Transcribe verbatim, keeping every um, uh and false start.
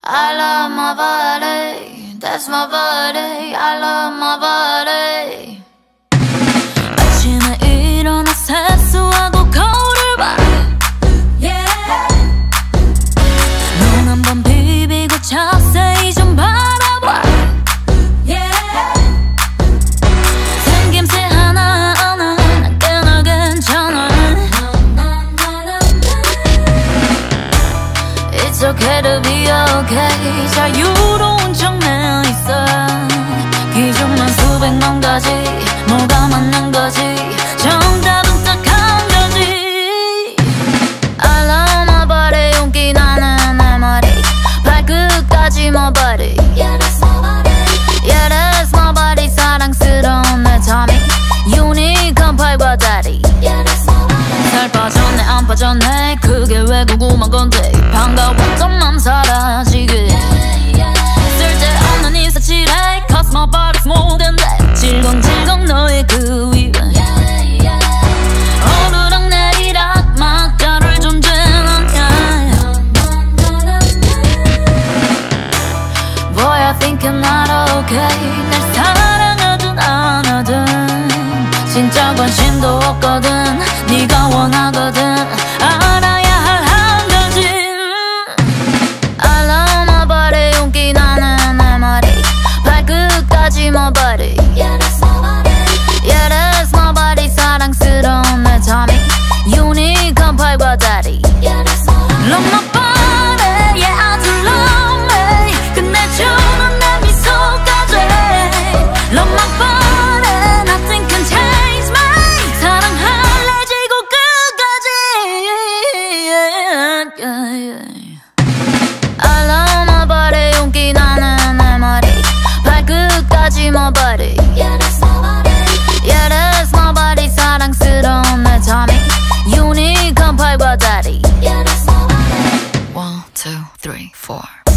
I love my body, that's my body. I love my body. 아침에 일어나 세수하고 거울을 봐. Yeah. 눈 한 번 비비고 자세히 좀 바라봐. Yeah. 생김새 하나하나 난 꽤나 괜찮아. It's okay to be okay. 자유로운 척내 있어. 기준만 수백만 가지. 뭐가 맞는 거지? 정답은 딱 한 가지. I love my body. 용기 나는 내 머리. 발끝까지 my body. Yeah, that's my body. Yeah, that's my body. 사랑스러운 내 tummy. 유니크한 팔과 다리. Yeah, that's my body. 살 빠졌네 안 빠졌네 그게 왜 궁금한 건데 반가웠던 맘 사라지게 쓸데없는 인사치레 Cause my body's more than that 질겅질겅 너의 그 위에 오르락 내리락 막다를 존재는 Boy I think I'm not okay 날 사랑하든 안 하든 진짜 관심도 없거든 네가 원하거든 알아야 할 한 가지 I love my body 용기 나는 내 머리 발끝까지 my body Yeah that's my body Yeah that's my body 사랑스러운 내 tummy 유니크한 팔과 다리 Yeah that's my body Love my body Yeah I do love me 끝내주는 내 미소까지 Love my body Nothing can change me 사랑할래 지고 끝까지 yeah, yeah, yeah. I love my body 용기 나는 내 머리 발끝까지 my body Yeah that's my body Yeah that's my body 사랑스러운 내 tummy 유니크한 팔과 다리 Yeah that's my body One, two, three, four